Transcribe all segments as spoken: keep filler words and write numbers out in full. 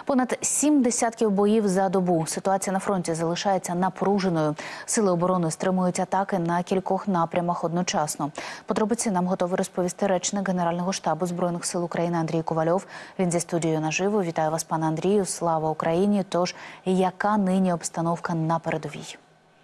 Понад сім десятків боїв за добу. Ситуація на фронті залишається напруженою. Сили оборони стримують атаки на кількох напрямах одночасно. Подробиці нам готовий розповісти речник Генерального штабу Збройних сил України Андрій Ковальов. Він зі студією наживо. Вітаю вас, пане Андрію. Слава Україні. Тож, яка нині обстановка на передовій?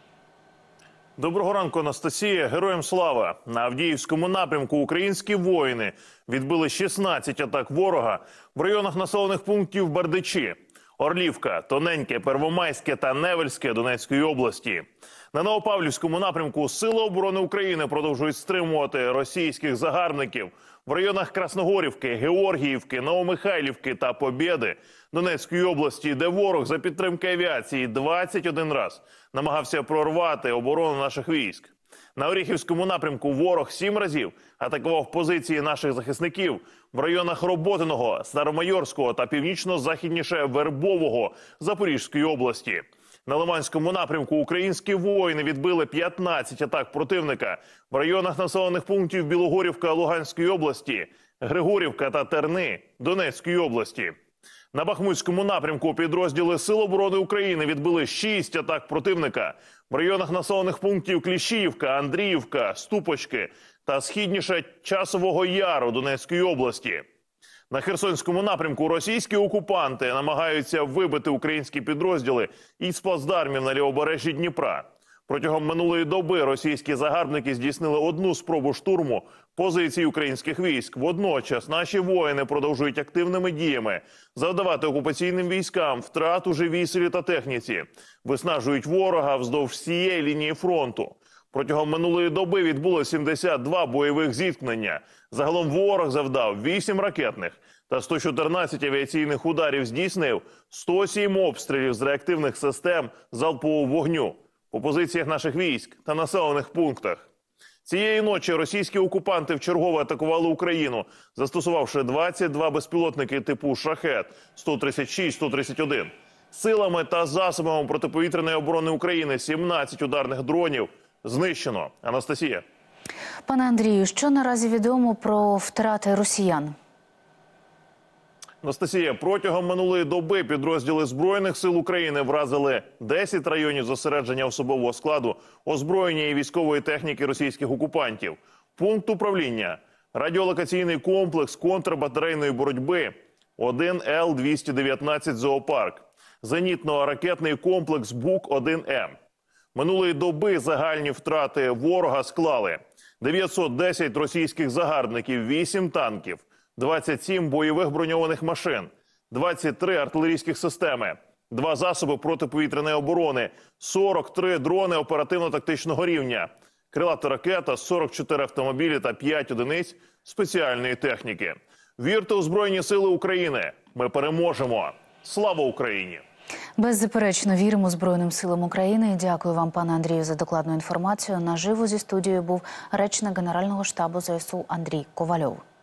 Доброго ранку, Анастасія. Героям слава! На Авдіївському напрямку українські воїни відбили шістнадцять атак ворога в районах населених пунктів Бердичі, Орлівка, Тоненьке, Первомайське та Невельське Донецької області. На Новопавлівському напрямку Сили оборони України продовжують стримувати російських загарбників в районах Красногорівки, Георгіївки, Новомихайлівки та Побєди Донецької області, де ворог за підтримки авіації двадцять один раз намагався прорвати оборону наших військ. На Оріхівському напрямку ворог сім разів атакував позиції наших захисників в районах Роботиного, Старомайорського та північно-західніше Вербового Запорізької області. На Лиманському напрямку українські воїни відбили п'ятнадцять атак противника в районах населених пунктів Білогорівка Луганської області, Григорівка та Терни Донецької області. На Бахмутському напрямку підрозділи Сил оборони України відбили шість атак противника в районах населених пунктів Кліщіївка, Андріївка, Ступочки та східніше Часового Яру Донецької області. На Херсонському напрямку російські окупанти намагаються вибити українські підрозділи із плацдармів на лівобережжі Дніпра. Протягом минулої доби російські загарбники здійснили одну спробу штурму позицій українських військ. Водночас наші воїни продовжують активними діями завдавати окупаційним військам втрат у живій силі та техніці, виснажують ворога вздовж всієї лінії фронту. Протягом минулої доби відбуло сімдесят два бойових зіткнення. Загалом ворог завдав вісім ракетних та сто чотирнадцять авіаційних ударів, здійснив сто сім обстрілів з реактивних систем залпового вогню по позиціях наших військ та населених пунктах. Цієї ночі російські окупанти вчергове атакували Україну, застосувавши двадцять два безпілотники типу «Шахет» сто тридцять шість сто тридцять один. Силами та засобами протиповітряної оборони України сімнадцять ударних дронів знищено. Анастасія. Пане Андрію, що наразі відомо про втрати росіян? Анастасія, протягом минулої доби підрозділи Збройних сил України вразили десять районів зосередження особового складу, озброєння і військової техніки російських окупантів, пункт управління, радіолокаційний комплекс контрбатарейної боротьби один Л двісті дев'ятнадцять «Зоопарк», зенітно-ракетний комплекс Бук один М. Минулої доби загальні втрати ворога склали дев'ятсот десять російських загарбників, вісім танків, двадцять сім бойових броньованих машин, двадцять три артилерійських системи, два засоби протиповітряної оборони, сорок три дрони оперативно-тактичного рівня, крилата ракета, сорок чотири автомобілі та п'ять одиниць спеціальної техніки. Вірте у Збройні сили України! Ми переможемо! Слава Україні! Беззаперечно віримо Збройним силам України. Дякую вам, пане Андрію, за докладну інформацію. Наживо зі студією був речник Генерального штабу ЗСУ Андрій Ковальов.